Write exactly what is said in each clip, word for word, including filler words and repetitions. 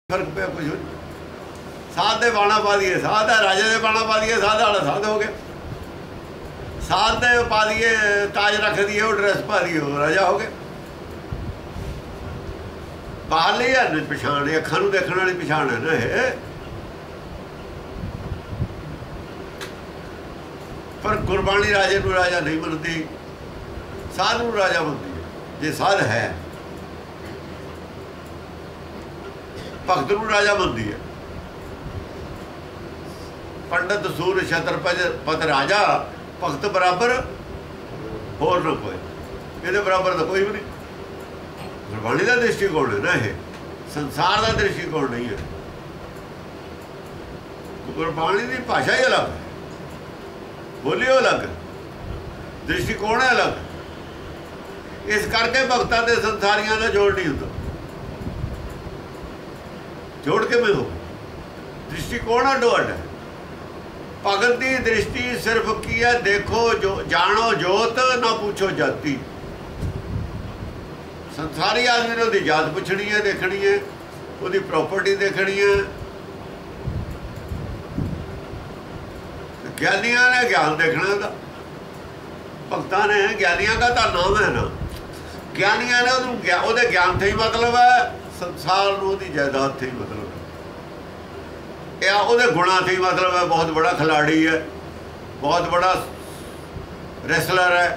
फर्क पे कुछ साध दे बाणा पा दिए साध है राजे दे बाणा पा दिए साध वाला साध हो गया साध दे पा दिए ताज रख दिए वो ड्रेस पा दिए वो राजा हो गया बाहर ही है पछाण अखां नूं देखण वाली पछाण है ना ये पर गुरबाणी राजे नूं राजा नहीं मनती साध नूं राजा मनती है जे साध है भगत नूं राजा मनती है पंडित सूर छत्रपति पत राजा भगत बराबर होर ना कोई ये बराबर तो कोई भी नहीं गुरबाणी का दृष्टिकोण है ना ये संसार का दृष्टिकोण नहीं है गुरबाणी की भाषा ही अलग है बोली अलग दृष्टिकोण है अलग इस करके भगतां ते संसारियां का जोड़ नहीं होता जोड़ के में हो दृष्टिकोण अड्डो अड्ड है भगत की दृष्टि सिर्फ की है देखो जो जानो जोत ना पूछो जाति संसारी आदमी ने उसकी जात पूछनी है देखनी है उसकी प्रॉपर्टी देखनी है ज्ञानिया ने ज्ञान देखना था भगतां ने ज्ञानिया का तो नाम है ना ज्ञानिया ने वो ज्ञान से ही मतलब है संसार की जायदाद से ही मतलब है या वो गुणा से ही मतलब है बहुत बड़ा खिलाड़ी है बहुत बड़ा रेसलर है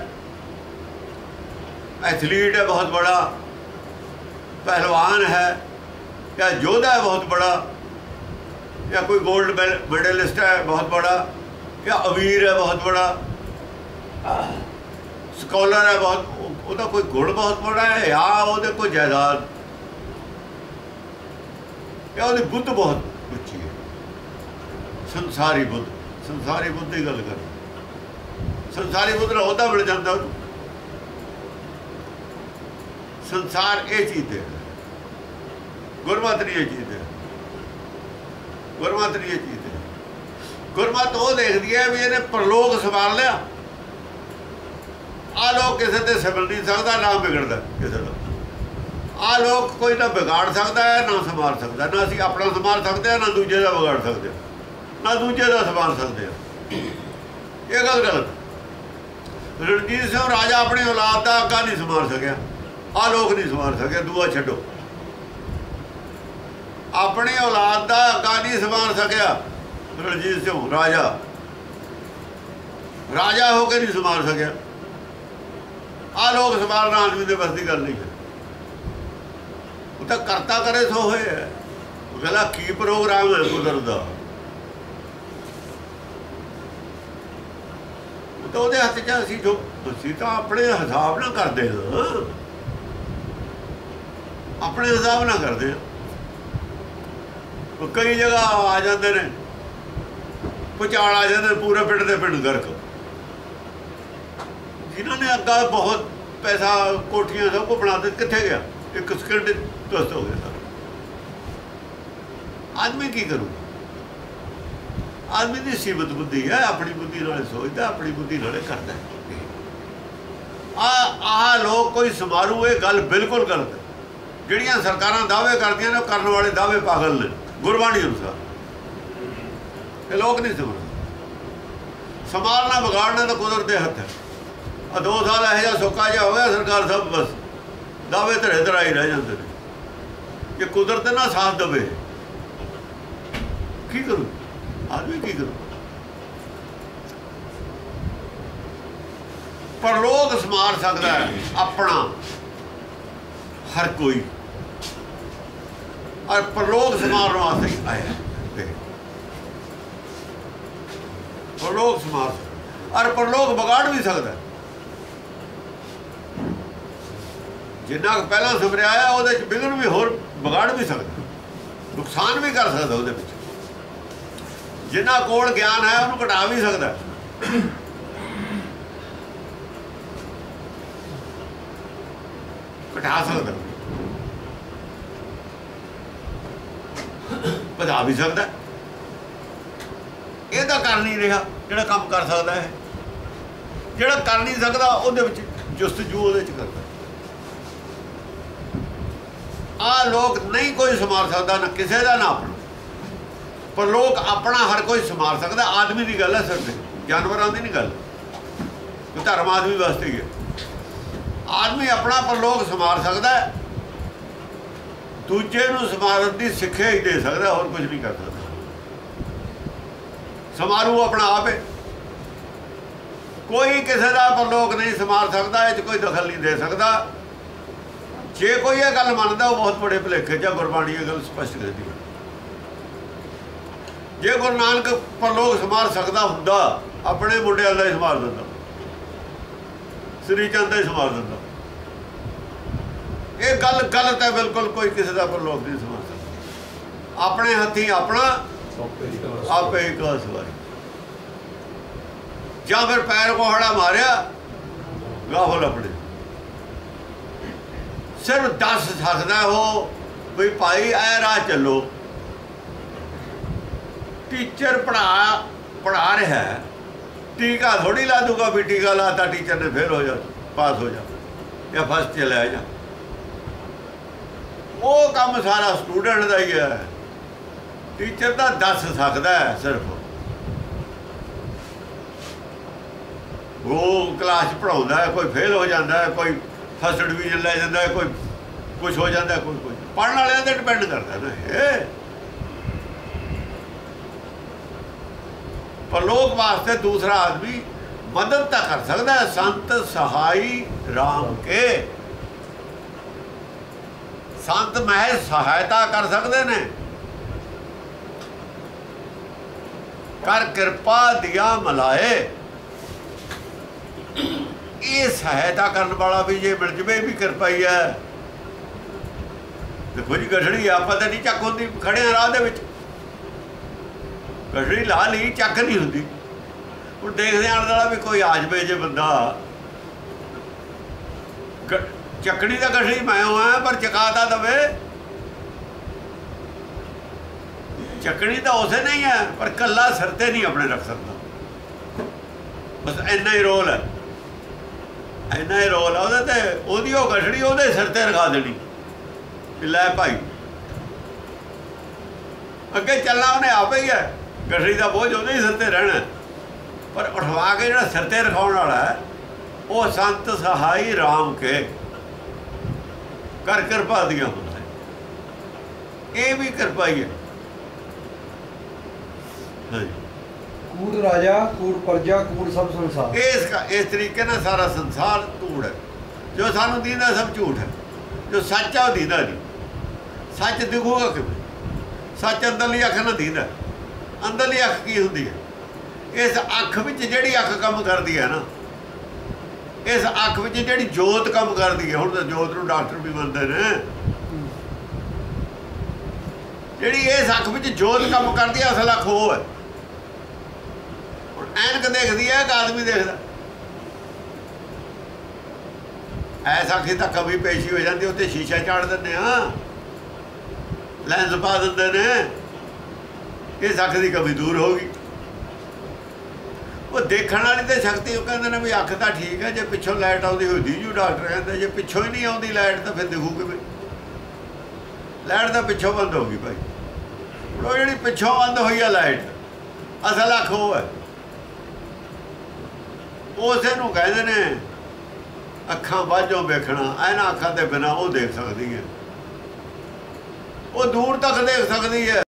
एथलीट है बहुत बड़ा पहलवान है या योद्धा है बहुत बड़ा या कोई गोल्ड मेडलिस्ट है बहुत बड़ा या अमीर है बहुत बड़ा स्कॉलर है बहुत वो कोई गुण बहुत बड़ा है या वो कोई जायदाद या वो बुद्ध बहुत उच्ची है संसारी बुद्ध संसारी बुद्ध की गल कर संसारी बुद्ध का होता मिल जाता संसार ये चीज है गुरमत नहीं ये चीज है गुरमत नहीं ये चीज है गुरमत वो देखती है भी इन्हें परलोक संभाल लिया आ लोग किसी से सिमर नहीं सकता ना बिगड़ता किसी का आ लोग कोई ना बिगाड़ सकता है ना संभाल सकता ना असी अपना संभाल सकते हैं ना दूजे का बिगाड़ सकते ना दूजे का संभाल सकते हैं ये गल गलत रणजीत सिंह राजा अपनी औलाद का अग्गा नहीं संभाल सकिया आ लोग नहीं संभाल सके दूआ छड्डो अपनी औलाद का अग्गा नहीं संभाल सकिया रणजीत सिंह राजा राजा होकर नहीं संभाल सकिया आ लोग संभालना आदमी के बस की गल नहीं है तो करता करे सो होए है गला की प्रोग्राम है कुदरत का तो वो हथ च असी जो असी तो अपने हिसाब ना करते हाँ अपने हिसाब ना करते तो कई जगह आ जाते हैं भुचाल आ जाते पूरे पिंड के पिंड गर्क जिन्होंने अग्गा बहुत पैसा कोठियां सब को बना दे कितने गया एक सेकंड ध्वस्त हो गया सारा आदमी की करूँ आदमी की सीमित बुद्धि है अपनी बुद्धि नाल सोचता अपनी बुद्धि नाल करता है आ आ लोग कोई समारू ये गल बिल्कुल गलत है जिहड़ियां सरकारां दावे करदियां ने करने वाले दावे पागल ने गुरबाणी अनुसार ये लोग नहीं समझते संभालना बिगाड़ना तो कुदरत के हथ है आ दो साल यह जहा सौखा जहा हो गया सरकार सब बस दावे धरे धराई रह जाते हैं कि कुदरत ना साथ दे की करूँ आदमी की करूँ परलोक संभाल सकता है अपना हर कोई और परलोक संभालने वास्ते आया परलोक संभाल सकता और परलोक बिगाड़ भी सकता है जिन्ना पहला समरिया है वो बिगड़ भी होर बिगाड़ भी सकता नुकसान भी कर सकता वो जिन्ना कोल ज्ञान है उन्होंने घटा भी सकता घटा सकता बढ़ा भी सकता ये तो कर नहीं रहा जो काम कर सकता है जो कर नहीं सकता वो जुस्तजू वो करता आ लोग नहीं कोई संभाल सकता, ना किसी का ना अपना, पर लोग अपना हर कोई संभाल सकता। आदमी की गल है सिर्फ, जानवरों की नहीं गल, धर्म आदमी वास्ते ही है। आदमी अपना पर लोग संभाल सकता है, दूजे नूं संभालण की सिक्ख्या ही दे सकता, और कुछ नहीं कर सकता। समारू अपना आप है, कोई किसी का परलोक नहीं संभाल सकता, इस कोई दखल नहीं दे सकता। जे कोई ये गल मानता वो बहुत बड़े भुलेखे च गुरबाणी ये गल स्पष्ट करती है। जे गुरु नानक परलोक संभाल सकता हुंदा, अपने मुंडे अल्लाह ही संभाल दिंदा, श्री चंद ही संभाल दिंदा। ये गल गलत है बिल्कुल, कोई किसी का परलोक नहीं संभाल सकता। अपने हथी अपना आपे ही का सवारी, या फिर पैर को हड़ा मारिया गाफल अपने, सिर्फ दस सकता हो भी भाई ऐ राह चलो। टीचर पढ़ा पढ़ा रहा है, टीका थोड़ी ला दूंगा भी टीका लाता टीचर ने फेल हो जा, पास हो जा या फर्स्ट चला जा, वो काम सारा स्टूडेंट का ही है। टीचर तो दस सकता है सिर्फ, वो क्लास पढ़ाता है, कोई फेल हो जाता है, कोई फर्स्ट डिवीजन ले जाता है, कोई कुछ हो जाता है, कोई कुछ पढ़ने वाले पर डिपेंड करता है ना ये। पर लोग वास्ते दूसरा आदमी मदद तो कर सकता है, संत सहाई राम के, संत महज सहायता कर सकते ने। कर कृपा दिया मलाए, ये सहायता करने वाला भी जे मिल जाए भी कृपा ही है। देखो जी गठड़ी आप पता नहीं चक होंगी, खड़े राह दे विच गठड़ी ला ली चक नहीं होंगी। ਹੁਣ देखते आने वाला भी कोई आ जाए जे बंदा चकड़ी का गठड़ी मैं हुआ पर चकाता दवे, चकड़ी तो उसे नहीं है पर कला सिर ते नहीं अपने रख सकता। बस इन्ना ही रोल है, इन्ना ही रोल है ਉਹਦੇ ਤੇ, ਉਹਦੀ ਉਹ गठड़ी ਉਹਦੇ सिर ते रखा देनी लै भाई अगे चलना उन्हें आप ही है। गठड़ी का बोझ ਉਹਦੇ ही सिर ते रहना, पर उठवा के जो सिर ते रखाने वाला है वो संत सहाई राम के कर कृपा दिया होता है, ये भी कृपा ही है। हाँ जी, कूड़ राजा कूड़ प्रजा कूड़ सब संसार, इसका इस तरीके ना सारा संसार कूड़ है। जो सानू दीदा सब झूठ है, जो सच है वो दीदा नहीं। सच दिखूगा किवें? सच अंदरली अख ना दीदा। अंदरली अख की होंदी है? इस अख विच जिहड़ी अख काम करदी है ना, इस अख विच जिहड़ी जोत काम करदी है। हुण तां जोत नूं डॉक्टर भी मनदे ने, जिहड़ी इस अख विच जोत काम करदी है, असल अख वो है। हुण ऐनक देखदी है कि आदमी देखदा, ऐसा अखी तां कभी पेशी हो जाती, उत्ते शीशा चाड़ दिंदे आ, लैंस पा दिंदे ने, इस अख की कमी दूर होगी। वो देखने वाली तो शक्ति कहते हैं भी अख तो ठीक है, जो पिछों लाइट आती हुई दीजू डॉक्टर कहते जो पिछों ही नहीं आती लाइट तो फिर दिखू कि लाइट तो पिछों बंद होगी भाई। वो जी पिछों बंद हुई है लाइट, असल अख वो है। उसे कहते हैं अखां बाझों वेखना, इन्हां अखां के बिना वो देख सकती है, वो दूर तक देख सकती है।